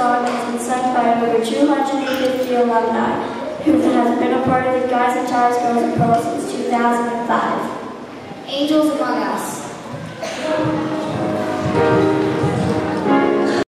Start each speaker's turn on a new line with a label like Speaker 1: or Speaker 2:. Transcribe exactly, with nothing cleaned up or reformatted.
Speaker 1: song has been sung by over two hundred fifty alumni who has been a part of the Guys and Guitars, Girls and Pearls since two thousand five.
Speaker 2: Angels Among Us.